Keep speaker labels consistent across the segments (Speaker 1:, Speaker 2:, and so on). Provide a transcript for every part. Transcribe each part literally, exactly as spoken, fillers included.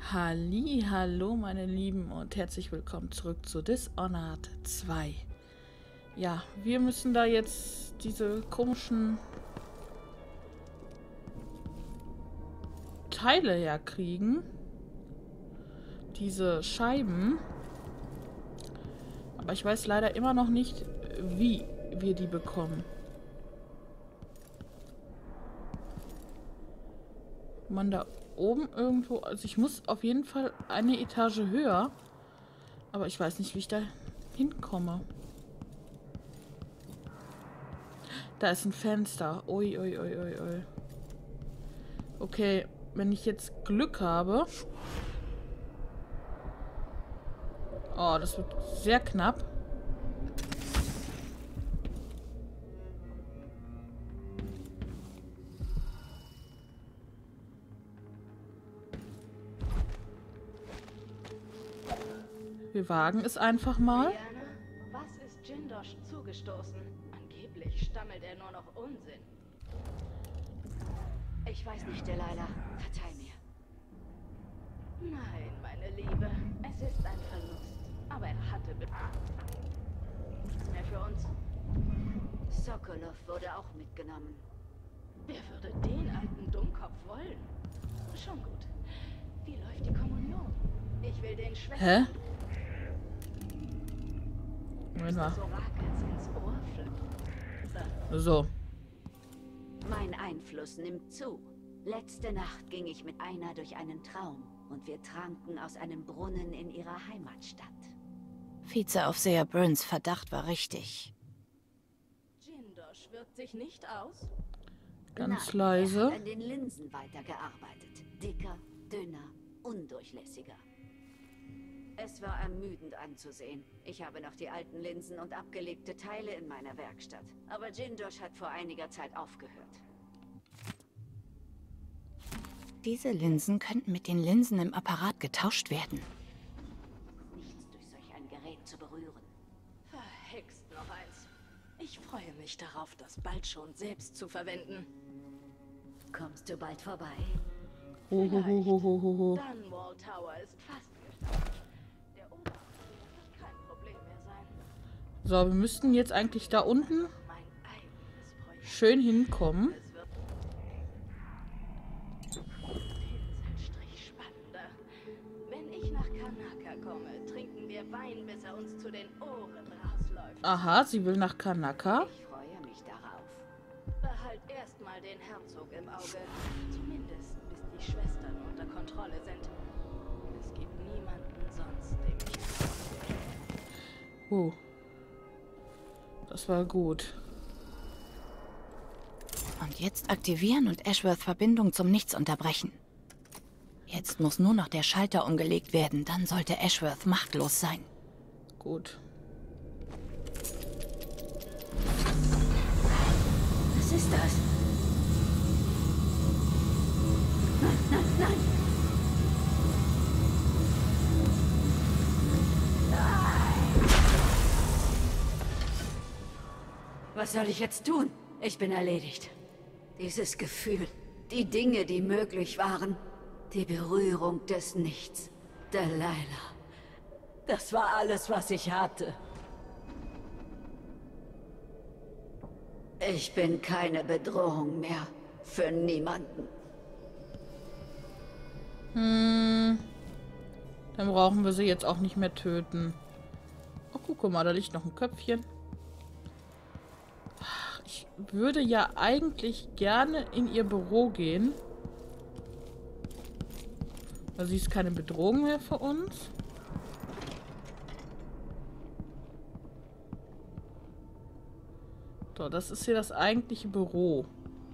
Speaker 1: Halli, hallo meine Lieben und herzlich willkommen zurück zu Dishonored zwei. Ja, wir müssen da jetzt diese komischen Teile herkriegen. Diese Scheiben. Aber ich weiß leider immer noch nicht, wie wir die bekommen. Man da oben irgendwo... Also ich muss auf jeden Fall eine Etage höher. Aber ich weiß nicht, wie ich da hinkomme. Da ist ein Fenster. Ui, ui, ui, ui, ui. Okay, wenn ich jetzt Glück habe... Oh, das wird sehr knapp. Wir wagen es einfach mal.
Speaker 2: Diana, was ist Jindosh zugestoßen? Angeblich stammelt er nur noch Unsinn. Ich weiß nicht, Delilah. Verzeih mir. Nein, meine Liebe. Es ist ein Verlust. Aber er hatte nichts mehr für uns.
Speaker 3: Sokolov wurde auch mitgenommen.
Speaker 2: Wer würde den alten Dummkopf wollen? Schon gut. Wie läuft die Kommunion? Ich will den Schwestern...
Speaker 1: Hä? Moment mal.
Speaker 2: des Orakels ins Ohr flüstern.
Speaker 1: So.
Speaker 3: Mein Einfluss nimmt zu. Letzte Nacht ging ich mit einer durch einen Traum und wir tranken aus einem Brunnen in ihrer Heimatstadt.
Speaker 4: Vizeaufseher Burns Verdacht war richtig.
Speaker 2: Jindosh wirkt sich nicht aus?
Speaker 1: Ganz
Speaker 3: Nein,
Speaker 1: leise.
Speaker 3: Er hat an den Linsen weitergearbeitet. Dicker, dünner, undurchlässiger. Es war ermüdend anzusehen. Ich habe noch die alten Linsen und abgelegte Teile in meiner Werkstatt. Aber Jindosh hat vor einiger Zeit aufgehört.
Speaker 4: Diese Linsen könnten mit den Linsen im Apparat getauscht werden.
Speaker 3: Nichts durch solch ein Gerät zu berühren.
Speaker 2: Verhext noch eins. Ich freue mich darauf, das bald schon selbst zu verwenden.
Speaker 3: Kommst du bald vorbei?
Speaker 1: Hohohohoho.
Speaker 2: Dunwall Tower ist fast geschafft. Der Oberste wird kein Problem mehr sein.
Speaker 1: So, wir müssten jetzt eigentlich da unten
Speaker 2: Mein eigenes Projekt.
Speaker 1: schön hinkommen.
Speaker 2: Es wird Pinselstrich spannender. Wenn ich nach Kanaka komme, trinken wir Wein, bis er uns zu den Ohren rausläuft.
Speaker 1: Aha, sie will nach Kanaka.
Speaker 3: Ich freue mich darauf.
Speaker 2: Behalt erstmal den Herzog im Auge. Zumindest bis die Schwestern unter Kontrolle sind. Es gibt niemanden sonst, dem ich vertraue.
Speaker 1: Oh. Das war gut.
Speaker 4: Und jetzt aktivieren und Ashworth Verbindung zum Nichts unterbrechen. Jetzt muss nur noch der Schalter umgelegt werden, dann sollte Ashworth machtlos sein.
Speaker 1: Gut.
Speaker 3: Was ist das? Nein, nein, nein! Was soll ich jetzt tun? Ich bin erledigt. Dieses Gefühl, die Dinge, die möglich waren, die Berührung des Nichts, Delilah. Das war alles, was ich hatte. Ich bin keine Bedrohung mehr für niemanden.
Speaker 1: Hm. Dann brauchen wir sie jetzt auch nicht mehr töten. Oh, guck mal, da liegt noch ein Köpfchen. Ach, ich würde ja eigentlich gerne in ihr Büro gehen. Weil sie ist keine Bedrohung mehr für uns. So, das ist hier das eigentliche Büro.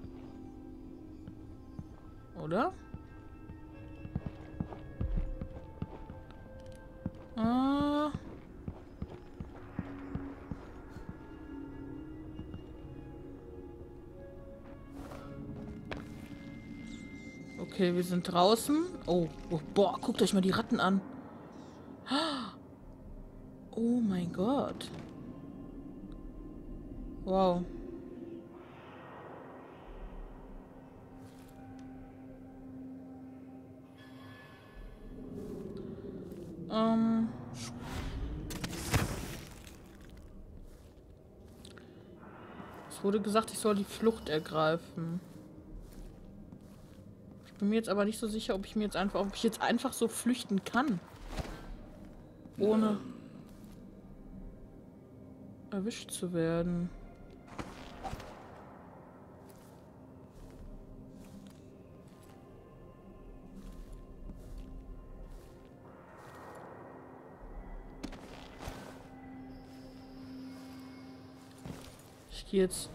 Speaker 1: Oder? Ah. Okay, wir sind draußen. Oh, oh, boah, guckt euch mal die Ratten an. Oh mein Gott. Wow. Ähm... Es wurde gesagt, ich soll die Flucht ergreifen. Ich bin mir jetzt aber nicht so sicher, ob ich mir jetzt einfach, ob ich jetzt einfach so flüchten kann. Ohne erwischt zu werden. Ich gehe jetzt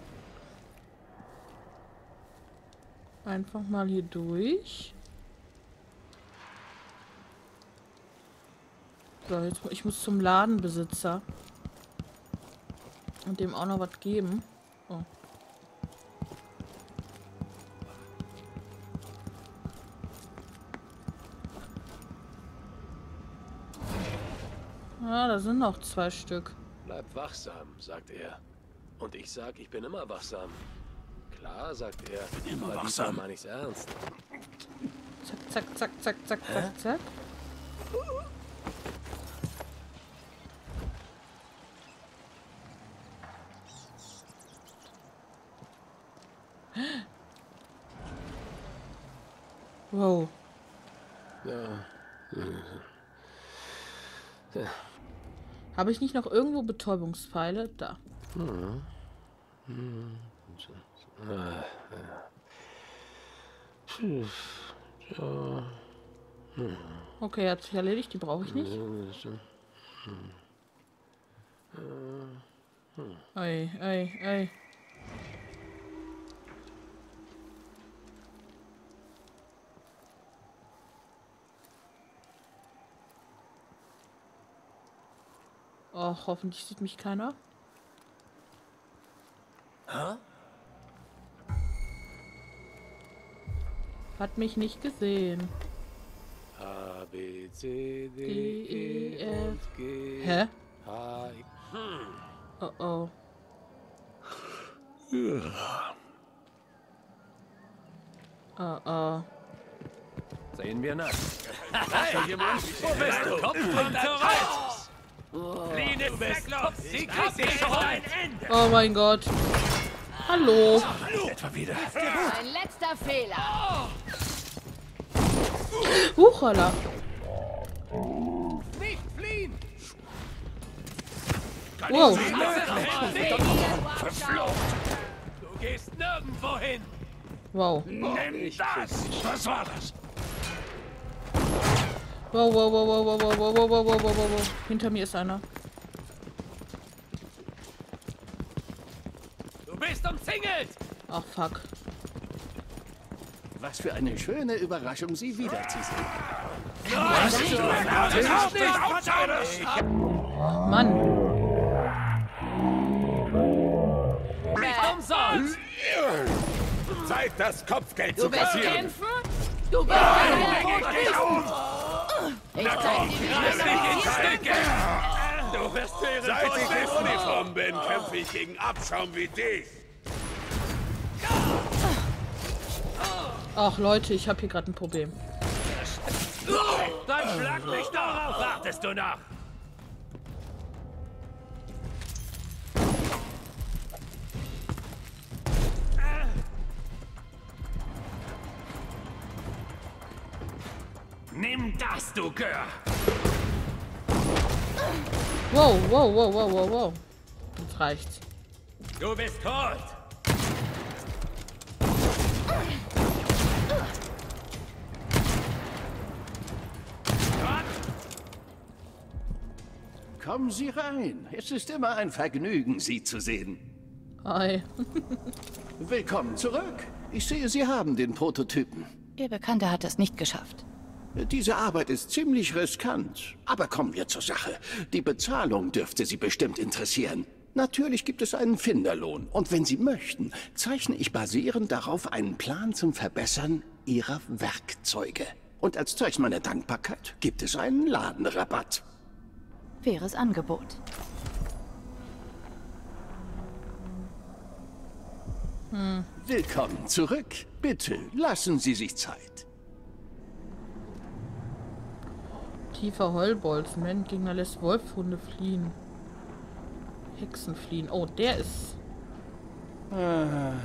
Speaker 1: einfach mal hier durch. So, jetzt ich muss zum Ladenbesitzer und dem auch noch was geben. Oh. Ah, da sind noch zwei Stück.
Speaker 5: Bleib wachsam, sagt er. Und ich sag, ich bin immer wachsam. Klar, sagt er.
Speaker 6: Bin immer
Speaker 5: aber
Speaker 6: wachsam.
Speaker 5: diesmal meine ich's ernst.
Speaker 1: Zack, zack, zack, zack, zack, zack, zack. Wow.
Speaker 5: Ja. Ja.
Speaker 1: Habe ich nicht noch irgendwo Betäubungspfeile? Da.
Speaker 5: Hm. Hm. Ah, ja. Ja. Hm.
Speaker 1: Okay, hat sich erledigt. Die brauche ich nicht.
Speaker 5: Hm. Hm.
Speaker 1: Ey, ey, ey. Oh, hoffentlich sieht mich keiner.
Speaker 6: Hä?
Speaker 1: Hat mich nicht gesehen.
Speaker 5: A, B, C, D,
Speaker 1: D,
Speaker 5: E,
Speaker 1: E, F.
Speaker 5: und G.
Speaker 1: Hä?
Speaker 5: H, I.
Speaker 1: Oh oh. Oh oh.
Speaker 6: Sehen wir nach.
Speaker 5: Hey, wo bist du?
Speaker 6: Kopf kommt zurück! Fliehen ist zwecklos! Sie kriegt dich schon ein Ende!
Speaker 1: Oh mein Gott. Hallo.
Speaker 6: Etwa wieder.
Speaker 3: Ein letzter Fehler.
Speaker 1: Huchala.
Speaker 6: Nicht fliehen!
Speaker 1: Wow.
Speaker 6: Verflucht! Du gehst nirgendwo hin!
Speaker 1: Wow.
Speaker 6: Nimm das! Was war das?
Speaker 1: Wow, wow, wow, wow, wow, wow, wow, wow, wow, wow, wow, wow. Hinter mir ist einer.
Speaker 6: Du bist umzingelt!
Speaker 1: Ach, fuck.
Speaker 7: Was für eine schöne Überraschung, Sie wiederzusehen.
Speaker 6: Was? Du erwartest nicht!
Speaker 1: Mann.
Speaker 6: Nicht umsonst!
Speaker 8: Zeit, das Kopfgeld zu
Speaker 3: Du willst
Speaker 8: kassieren.
Speaker 3: kämpfen? Du bist ein Ich zeig dir,
Speaker 6: Reiß
Speaker 3: wie
Speaker 6: dich in
Speaker 3: das geht.
Speaker 6: Stücke! Du wirst für ihre
Speaker 8: Seit ich in
Speaker 6: Vorstellung.
Speaker 8: Uniform bin, kämpfe ich gegen Abschaum wie dich.
Speaker 1: Ach, Leute, ich habe hier gerade ein Problem.
Speaker 6: Dann schlag mich darauf, wartest du noch! Nimm das, du Gör!
Speaker 1: Wow, wow, wow, wow, wow, wow. Jetzt reicht's.
Speaker 6: Du bist tot!
Speaker 7: Kommen Sie rein. Es ist immer ein Vergnügen, Sie zu sehen.
Speaker 1: Hi.
Speaker 7: Willkommen zurück. Ich sehe, Sie haben den Prototypen.
Speaker 4: Ihr Bekannter hat es nicht geschafft.
Speaker 7: Diese Arbeit ist ziemlich riskant. Aber kommen wir zur Sache. Die Bezahlung dürfte Sie bestimmt interessieren. Natürlich gibt es einen Finderlohn. Und wenn Sie möchten, zeichne ich basierend darauf einen Plan zum Verbessern Ihrer Werkzeuge. Und als Zeichen meiner Dankbarkeit gibt es einen Ladenrabatt.
Speaker 4: Faires Angebot.
Speaker 1: Hm.
Speaker 7: Willkommen zurück. Bitte, lassen Sie sich Zeit.
Speaker 1: Tiefer Heulbolzen. Mein Gegner lässt Wolfhunde fliehen. Hexen fliehen. Oh, der ist...
Speaker 7: Ah.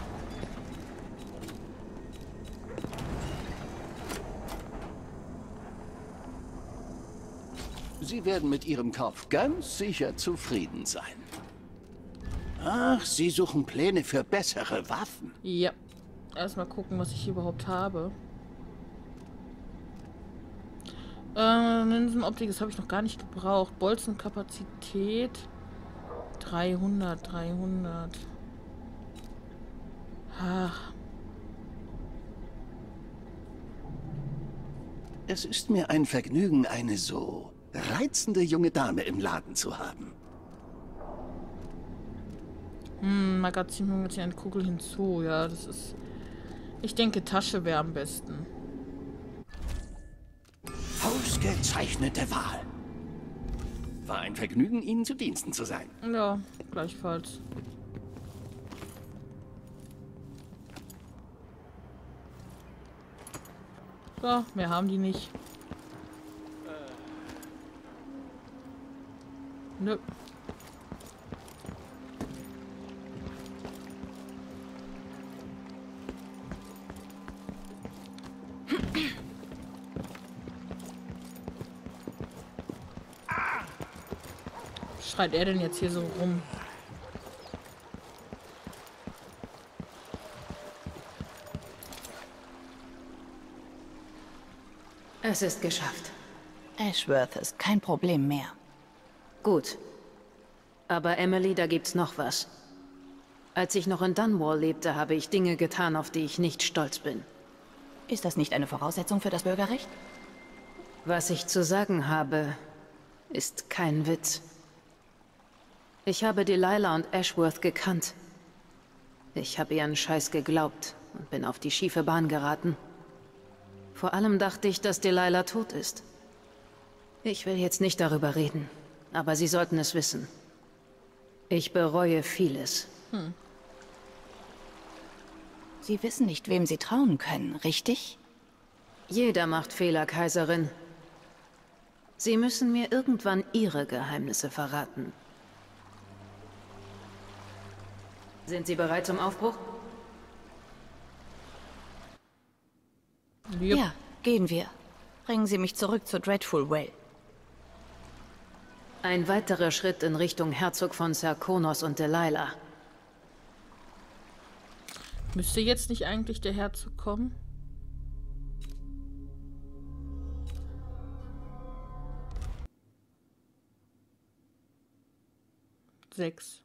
Speaker 7: Sie werden mit Ihrem Kauf ganz sicher zufrieden sein. Ach, Sie suchen Pläne für bessere Waffen.
Speaker 1: Ja. Erstmal gucken, was ich hier überhaupt habe. Äh, Linsenoptik, das habe ich noch gar nicht gebraucht. Bolzenkapazität. dreihundert, dreihundert. Ach.
Speaker 7: Es ist mir ein Vergnügen, eine so reizende junge Dame im Laden zu haben.
Speaker 1: Hm, Magazin, Magazin, eine Kugel hinzu. Ja, das ist... Ich denke, Tasche wäre am besten.
Speaker 7: Ausgezeichnete Wahl. War ein Vergnügen, Ihnen zu Diensten zu sein.
Speaker 1: Ja, gleichfalls. So, mehr haben die nicht. Nö. Was schreit er denn jetzt hier so rum?
Speaker 9: Es ist geschafft.
Speaker 4: Ashworth ist kein Problem mehr.
Speaker 9: Gut. Aber Emily, da gibt's noch was. Als ich noch in Dunwall lebte, habe ich Dinge getan, auf die ich nicht stolz bin.
Speaker 4: Ist das nicht eine Voraussetzung für das Bürgerrecht?
Speaker 9: Was ich zu sagen habe, ist kein Witz. Ich habe Delilah und Ashworth gekannt. Ich habe ihren Scheiß geglaubt und bin auf die schiefe Bahn geraten. Vor allem dachte ich, dass Delilah tot ist. Ich will jetzt nicht darüber reden, aber Sie sollten es wissen. Ich bereue vieles.
Speaker 1: Hm.
Speaker 4: Sie wissen nicht, wem Sie trauen können, richtig?
Speaker 9: Jeder macht Fehler, Kaiserin. Sie müssen mir irgendwann Ihre Geheimnisse verraten. Sind Sie bereit zum Aufbruch?
Speaker 1: Yep.
Speaker 4: Ja, gehen wir. Bringen Sie mich zurück zur Dreadful Well.
Speaker 9: Ein weiterer Schritt in Richtung Herzog von Serkonos und Delilah.
Speaker 1: Müsste jetzt nicht eigentlich der Herzog kommen? Sechs.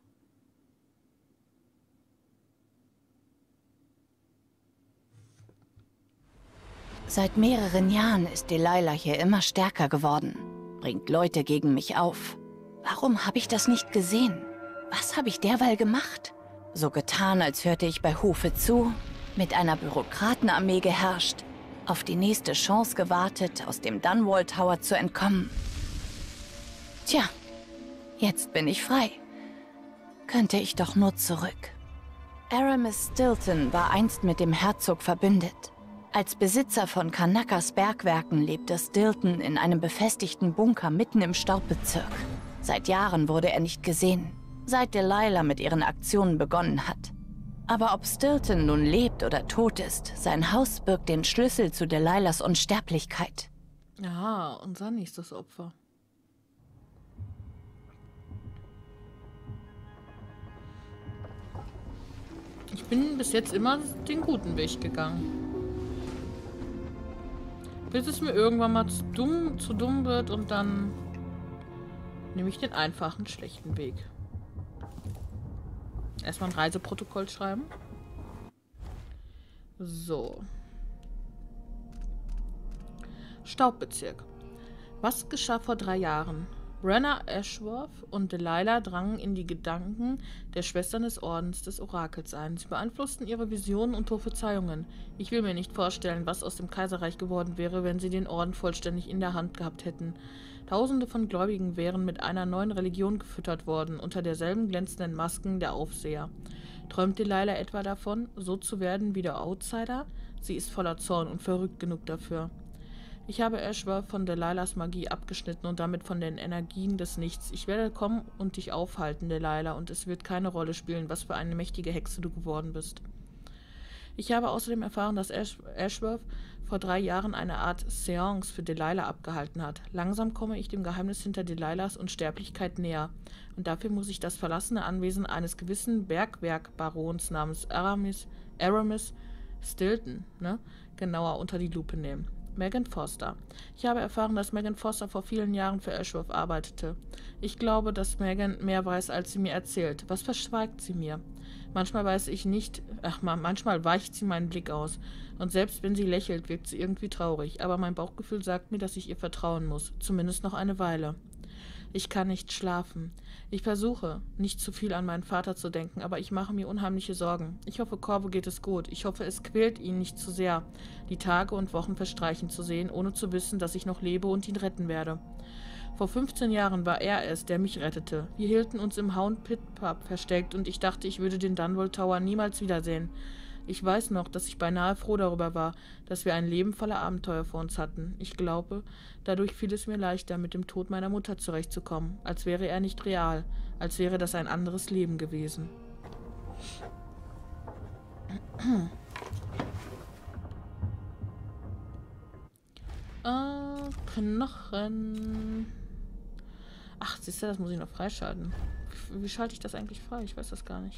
Speaker 4: Seit mehreren Jahren ist Delilah hier immer stärker geworden. Bringt Leute gegen mich auf. Warum habe ich das nicht gesehen? Was habe ich derweil gemacht? So getan, als hörte ich bei Hofe zu, mit einer Bürokratenarmee geherrscht, auf die nächste Chance gewartet, aus dem Dunwall Tower zu entkommen. Tja, jetzt bin ich frei. Könnte ich doch nur zurück. Aramis Stilton war einst mit dem Herzog verbündet. Als Besitzer von Kanakas Bergwerken lebte Stilton in einem befestigten Bunker mitten im Staubbezirk. Seit Jahren wurde er nicht gesehen, seit Delilah mit ihren Aktionen begonnen hat. Aber ob Stilton nun lebt oder tot ist, sein Haus birgt den Schlüssel zu Delilahs Unsterblichkeit.
Speaker 1: Ja, und Sunny ist das Opfer. Ich bin bis jetzt immer den guten Weg gegangen. Bis es mir irgendwann mal zu dumm, zu dumm wird und dann nehme ich den einfachen, schlechten Weg. Erstmal ein Reiseprotokoll schreiben. So. Staubbezirk. Was geschah vor drei Jahren? Brenna Ashworth und Delilah drangen in die Gedanken der Schwestern des Ordens des Orakels ein. Sie beeinflussten ihre Visionen und Prophezeiungen. Ich will mir nicht vorstellen, was aus dem Kaiserreich geworden wäre, wenn sie den Orden vollständig in der Hand gehabt hätten. Tausende von Gläubigen wären mit einer neuen Religion gefüttert worden, unter derselben glänzenden Masken der Aufseher. Träumt Delilah etwa davon, so zu werden wie der Outsider? Sie ist voller Zorn und verrückt genug dafür. Ich habe Ashworth von Delilahs Magie abgeschnitten und damit von den Energien des Nichts. Ich werde kommen und dich aufhalten, Delilah, und es wird keine Rolle spielen, was für eine mächtige Hexe du geworden bist. Ich habe außerdem erfahren, dass Ash Ashworth vor drei Jahren eine Art Seance für Delilah abgehalten hat. Langsam komme ich dem Geheimnis hinter Delilahs Unsterblichkeit näher. Und dafür muss ich das verlassene Anwesen eines gewissen Bergwerkbarons namens Aramis, Aramis Stilton, ne, genauer unter die Lupe nehmen. Megan Foster. Ich habe erfahren, dass Megan Foster vor vielen Jahren für Ashworth arbeitete. Ich glaube, dass Megan mehr weiß, als sie mir erzählt. Was verschweigt sie mir? Manchmal weiß ich nicht, ach man, manchmal weicht sie meinen Blick aus. Und selbst wenn sie lächelt, wirkt sie irgendwie traurig. Aber mein Bauchgefühl sagt mir, dass ich ihr vertrauen muss. Zumindest noch eine Weile. Ich kann nicht schlafen. Ich versuche, nicht zu viel an meinen Vater zu denken, aber ich mache mir unheimliche Sorgen. Ich hoffe, Corvo geht es gut. Ich hoffe, es quält ihn nicht zu sehr, die Tage und Wochen verstreichen zu sehen, ohne zu wissen, dass ich noch lebe und ihn retten werde. Vor fünfzehn Jahren war er es, der mich rettete. Wir hielten uns im Hound Pit Pub versteckt und ich dachte, ich würde den Dunwall Tower niemals wiedersehen. Ich weiß noch, dass ich beinahe froh darüber war, dass wir ein Leben voller Abenteuer vor uns hatten. Ich glaube, dadurch fiel es mir leichter, mit dem Tod meiner Mutter zurechtzukommen, als wäre er nicht real, als wäre das ein anderes Leben gewesen. äh, Knochen. Ach, siehst du, das muss ich noch freischalten. Wie, wie schalte ich das eigentlich frei? Ich weiß das gar nicht.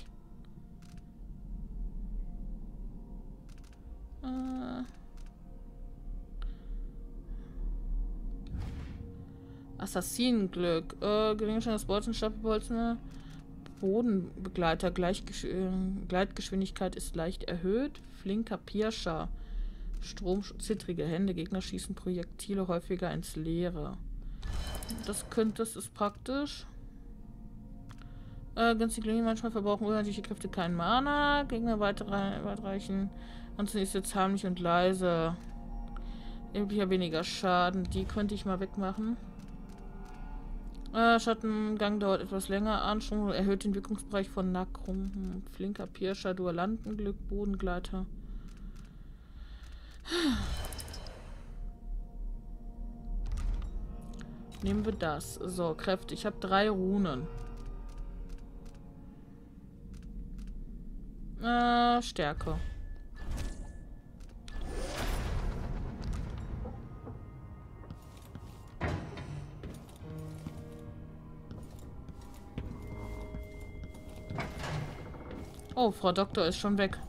Speaker 1: Assassinenglück. Äh, Gegenstand des Bolzen, Stapelbolzen. Bodenbegleiter. Gleichgesch äh, Gleitgeschwindigkeit ist leicht erhöht. Flinker Pirscher. Strom, zittrige Hände. Gegner schießen Projektile häufiger ins Leere. Das könnte, das ist praktisch. Äh, ganz die Klinge manchmal verbrauchen unheimliche Kräfte keinen Mana. Gegner weitreichen. Ansonsten ist jetzt heimlich und leise. Üblicher weniger Schaden. Die könnte ich mal wegmachen. Äh, Schattengang dauert etwas länger. Anschwung erhöht den Wirkungsbereich von Nakrum. Hm, flinker Pirscher, Dualantenglück, Bodengleiter. Nehmen wir das. So, Kräfte. Ich habe drei Runen. Äh, Stärke. Oh, Frau Doktor ist schon weg.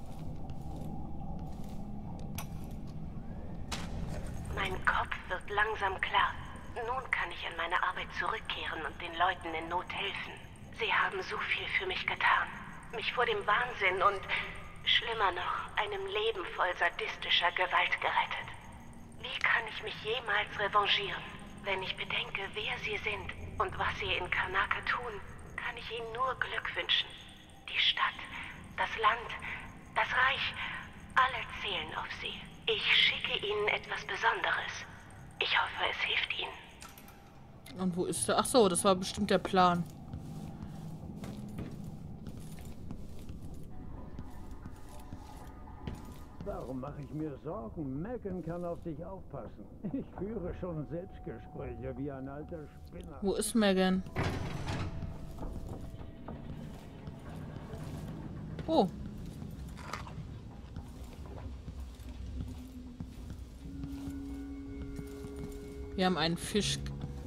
Speaker 10: Mein Kopf wird langsam klar. Nun kann ich an meine Arbeit zurückkehren und den Leuten in Not helfen. Sie haben so viel für mich getan. Mich vor dem Wahnsinn und, schlimmer noch, einem Leben voll sadistischer Gewalt gerettet. Wie kann ich mich jemals revanchieren? Wenn ich bedenke, wer sie sind und was sie in Karnaca tun, kann ich ihnen nur Glück wünschen. Die Stadt, das Land, das Reich, alle zählen auf sie. Ich schicke ihnen etwas Besonderes. Ich hoffe, es hilft ihnen.
Speaker 1: Und wo ist der? Ach so, das war bestimmt der Plan.
Speaker 11: Warum mache ich mir Sorgen? Megan kann auf dich aufpassen. Ich führe schon Selbstgespräche wie ein alter Spinner.
Speaker 1: Wo ist Megan? Oh. Wir haben einen Fisch.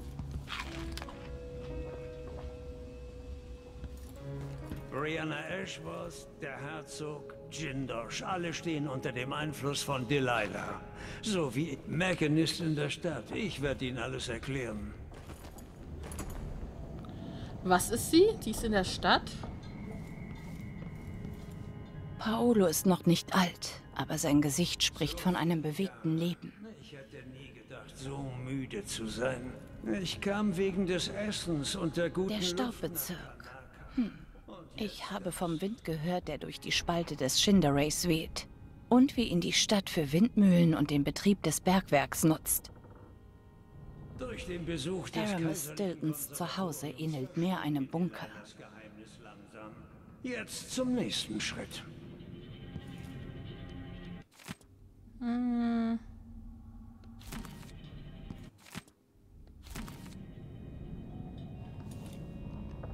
Speaker 11: Brianna Ashworth, der Herzog, Jindosh, alle stehen unter dem Einfluss von Delilah. So wie Megan ist in der Stadt. Ich werde ihnen alles erklären.
Speaker 1: Was ist sie? Die ist in der Stadt?
Speaker 4: Paolo ist noch nicht alt, aber sein Gesicht spricht von einem bewegten Leben.
Speaker 11: Ich hätte nie gedacht, so müde zu sein. Ich kam wegen des Essens und der guten
Speaker 4: Der Staubbezirk. Hm. Ich habe vom Wind gehört, der durch die Spalte des Shinderays weht. Und wie ihn die Stadt für Windmühlen und den Betrieb des Bergwerks nutzt.
Speaker 11: Durch den Besuch des
Speaker 4: Aramis Stiltons Zuhause ähnelt mehr einem Bunker.
Speaker 11: Jetzt zum nächsten Schritt.
Speaker 1: Hm.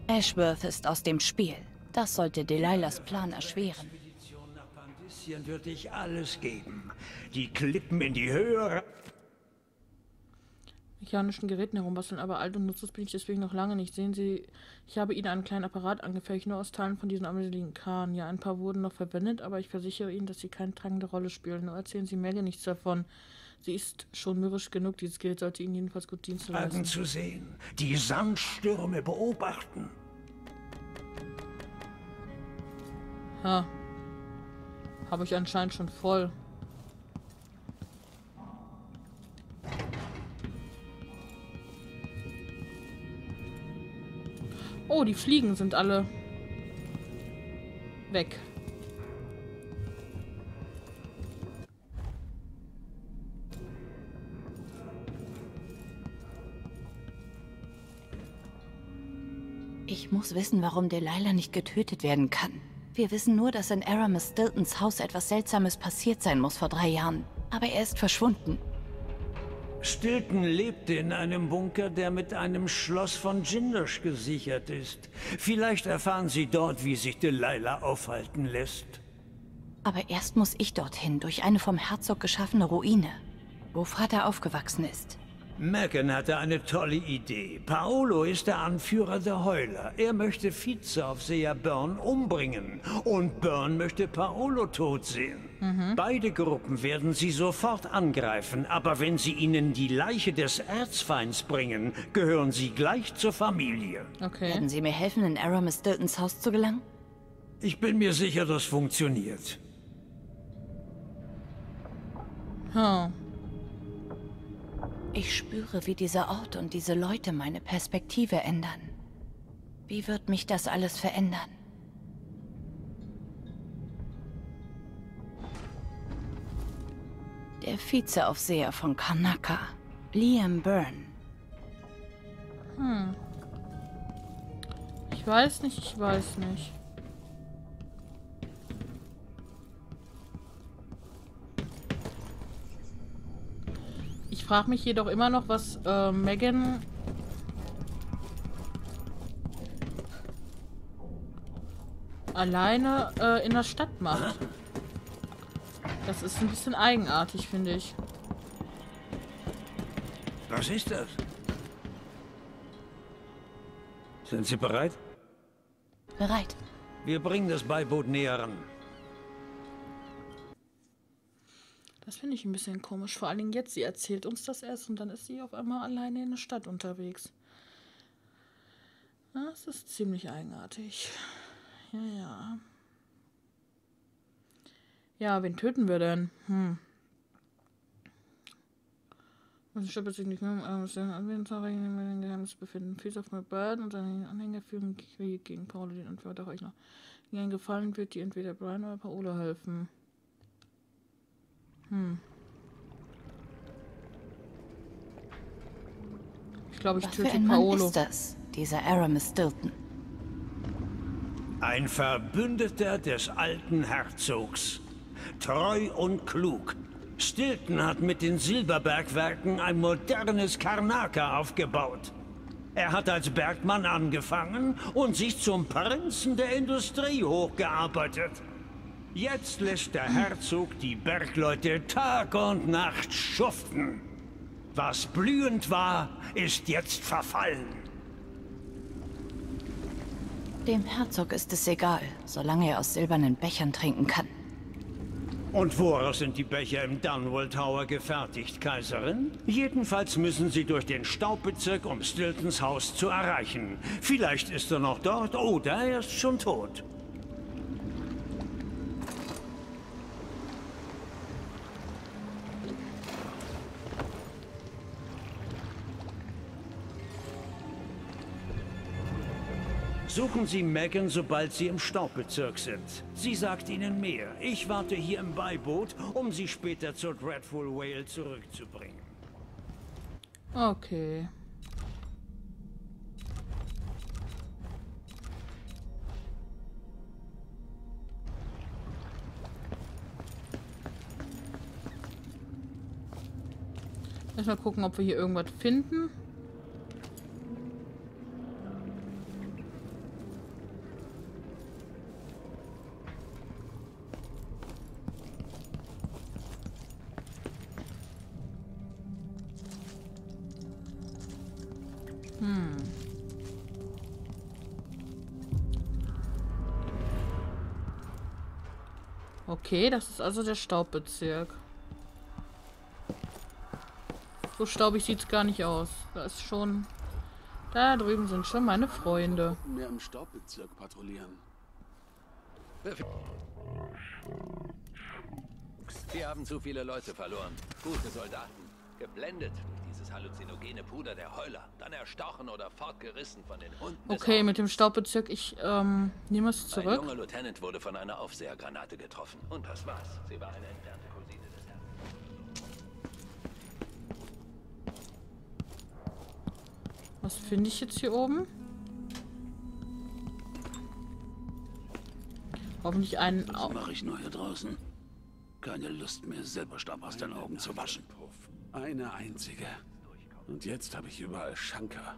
Speaker 4: Ashworth ist aus dem Spiel. Das sollte Delilahs Plan erschweren.
Speaker 11: Nach Pandissien würde ich alles geben. Die Klippen in die Höhe.
Speaker 1: Mechanischen Geräten herumbasteln, aber alt und nutzlos bin ich deswegen noch lange nicht. Sehen Sie, ich habe Ihnen einen kleinen Apparat angefertigt, nur aus Teilen von diesen armseligen Kahn. Ja, ein paar wurden noch verwendet, aber ich versichere Ihnen, dass sie keine tragende Rolle spielen. Nur erzählen Sie Megan nichts davon. Sie ist schon mürrisch genug. Dieses Gerät sollte Ihnen jedenfalls gut Dienste leisten.
Speaker 11: Zu sehen, die Sandstürme beobachten.
Speaker 1: Ha. Habe ich anscheinend schon voll. Oh, die Fliegen sind alle weg.
Speaker 4: Ich muss wissen, warum Delilah nicht getötet werden kann. Wir wissen nur, dass in Aramis Stiltons Haus etwas Seltsames passiert sein muss vor drei Jahren. Aber er ist verschwunden.
Speaker 11: Stilton lebte in einem Bunker, der mit einem Schloss von Jindosh gesichert ist. Vielleicht erfahren Sie dort, wie sich Delilah aufhalten lässt.
Speaker 4: Aber erst muss ich dorthin, durch eine vom Herzog geschaffene Ruine, wo Vater aufgewachsen ist.
Speaker 11: Megan hatte eine tolle Idee. Paolo ist der Anführer der Heuler. Er möchte Vizeaufseher Byrne umbringen. Und Byrne möchte Paolo tot sehen. Mhm. Beide Gruppen werden sie sofort angreifen. Aber wenn sie ihnen die Leiche des Erzfeinds bringen, gehören sie gleich zur Familie.
Speaker 1: Okay.
Speaker 4: Werden Sie mir helfen, in Aramis Stiltons Haus zu gelangen?
Speaker 11: Ich bin mir sicher, das funktioniert.
Speaker 1: Hm.
Speaker 4: Ich spüre, wie dieser Ort und diese Leute meine Perspektive ändern. Wie wird mich das alles verändern? Der Vizeaufseher von Karnaca, Liam Byrne.
Speaker 1: Hm. Ich weiß nicht, ich weiß nicht. Ich frage mich jedoch immer noch, was äh, Megan alleine äh, in der Stadt macht. Das ist ein bisschen eigenartig, finde ich.
Speaker 11: Was ist das? Sind Sie bereit?
Speaker 4: Bereit.
Speaker 11: Wir bringen das Beiboot näher ran.
Speaker 1: Das finde ich ein bisschen komisch. Vor allen Dingen jetzt. Sie erzählt uns das erst und dann ist sie auf einmal alleine in der Stadt unterwegs. Das ist ziemlich eigenartig. Ja, ja. Ja, wen töten wir denn? Hm. Also ich habe jetzt nicht mehr im Geheimnis befinden. Peace of my Bird und seine Anhänger führen Krieg gegen Paolo, den Antwort auch ich noch. Gegen einen Gefallen wird die entweder Brian oder Paolo helfen. Hm. Ich glaube, ich
Speaker 4: Was
Speaker 1: töte
Speaker 4: für ein
Speaker 1: Paolo.
Speaker 4: Mann ist das, dieser Aramis Stilton?
Speaker 11: Ein Verbündeter des alten Herzogs. Treu und klug. Stilton hat mit den Silberbergwerken ein modernes Karnaca aufgebaut. Er hat als Bergmann angefangen und sich zum Prinzen der Industrie hochgearbeitet. Jetzt lässt der Herzog die Bergleute Tag und Nacht schuften. Was blühend war, ist jetzt verfallen.
Speaker 4: Dem Herzog ist es egal, solange er aus silbernen Bechern trinken kann.
Speaker 11: Und woraus sind die Becher im Dunwall Tower gefertigt, Kaiserin? Jedenfalls müssen sie durch den Staubbezirk, um Stiltons Haus zu erreichen. Vielleicht ist er noch dort oder er ist schon tot. Suchen Sie Megan, sobald Sie im Staubbezirk sind. Sie sagt Ihnen mehr. Ich warte hier im Beiboot, um Sie später zur Dreadful Whale zurückzubringen.
Speaker 1: Okay. Erstmal gucken, ob wir hier irgendwas finden. Hm. Okay, das ist also der Staubbezirk. So staubig sieht's gar nicht aus. Da ist schon... Da drüben sind schon meine Freunde.
Speaker 8: Wir im Staubbezirk patrouillieren.
Speaker 5: Wir haben zu viele Leute verloren. Gute Soldaten. Geblendet durch dieses halluzinogene Puder der Heuler. Dann erstochen oder fortgerissen von den Hunden.
Speaker 1: Okay, mit dem Staubbezirk, ich ähm, nehme es zurück.
Speaker 5: Ein junger Lieutenant wurde von einer Aufsehergranate getroffen. Und das war's. Sie war eine entfernte Cousine des Herrn.
Speaker 1: Was finde ich jetzt hier oben? Hoffentlich einen...
Speaker 8: Was mache ich nur hier draußen? Keine Lust mehr, selber Staub aus den Augen zu waschen. Eine einzige. Und jetzt habe ich überall Schanker.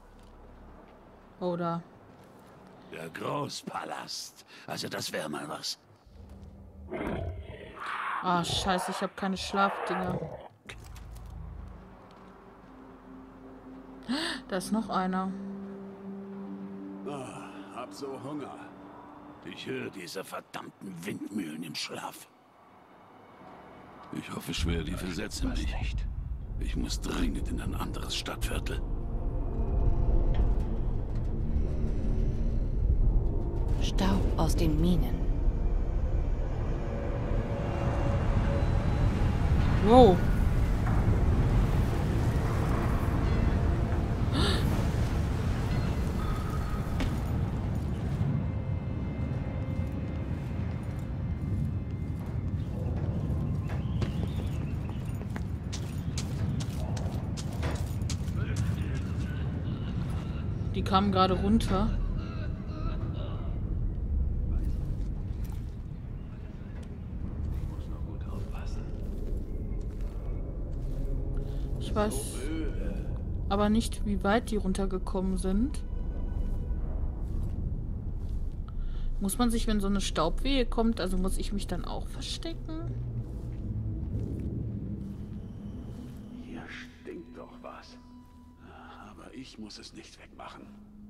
Speaker 1: Oder?
Speaker 8: Der Großpalast. Also das wäre mal was.
Speaker 1: Ah, scheiße, ich habe keine Schlafdinger. Da ist noch einer.
Speaker 8: Ah, hab so Hunger. Ich höre diese verdammten Windmühlen im Schlaf. Ich hoffe schwer, die versetzen mich nicht. Ich muss dringend in ein anderes Stadtviertel.
Speaker 4: Staub aus den Minen.
Speaker 1: Wow. Die kamen gerade runter. Ich weiß aber nicht, wie weit die runtergekommen sind. Muss man sich, wenn so eine Staubwehe kommt, also muss ich mich dann auch verstecken?
Speaker 8: Hier stinkt doch was. Aber ich muss es nicht wegmachen.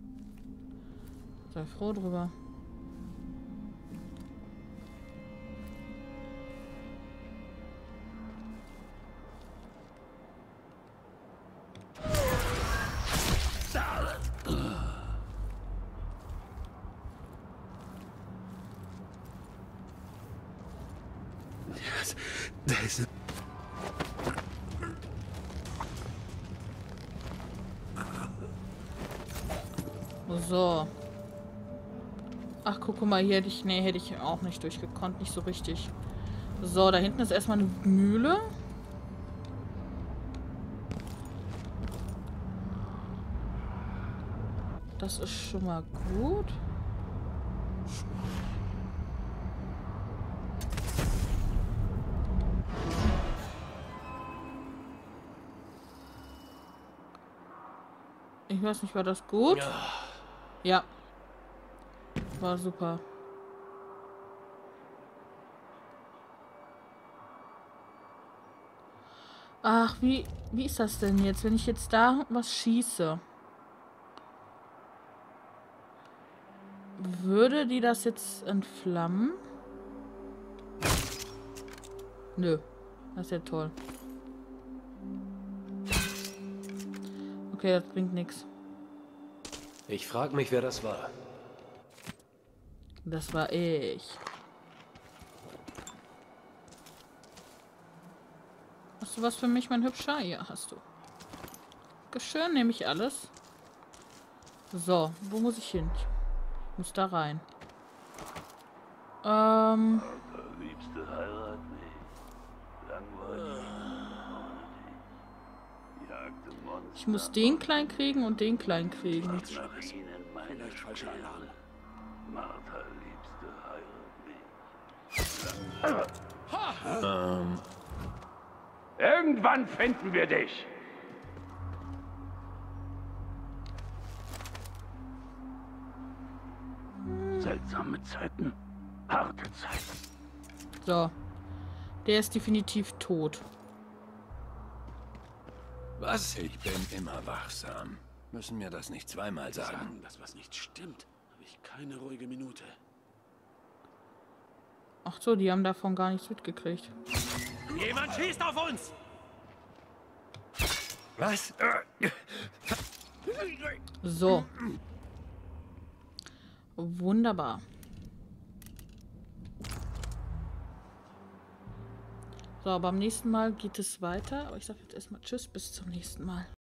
Speaker 1: Sei froh drüber.
Speaker 8: Da ist...
Speaker 1: So. Ach, guck mal, hier hätte ich... Nee, hätte ich auch nicht durchgekonnt. Nicht so richtig. So, da hinten ist erstmal eine Mühle. Das ist schon mal gut. Ich weiß nicht, war das gut? Ja. Ja. War super. Ach, wie, wie ist das denn jetzt, wenn ich jetzt da was schieße? Würde die das jetzt entflammen? Nö. Das ist ja toll. Okay, das bringt nichts.
Speaker 5: Ich frage mich, wer das war.
Speaker 1: Das war ich. Hast du was für mich, mein Hübscher? Ja, hast du. Geschirr nehme ich alles. So, wo muss ich hin? Ich muss da rein. Ähm...
Speaker 8: Liebste Heirat nicht. Langweilig.
Speaker 1: Ich muss den klein kriegen und den klein kriegen.
Speaker 8: Vielleicht falscher Alarm. Martha, liebste Heirat mich. Ähm. Irgendwann finden wir dich. Seltsame Zeiten. Harte Zeiten.
Speaker 1: So. Der ist definitiv tot.
Speaker 5: Was? Ich bin immer wachsam. Müssen mir das nicht zweimal sagen.
Speaker 8: Sagen, dass was nicht stimmt, habe ich keine ruhige Minute.
Speaker 1: Ach so, die haben davon gar nichts mitgekriegt.
Speaker 6: Jemand schießt auf uns!
Speaker 5: Was?
Speaker 1: So. Wunderbar. So, beim nächsten Mal geht es weiter. Aber ich sage jetzt erstmal Tschüss, bis zum nächsten Mal.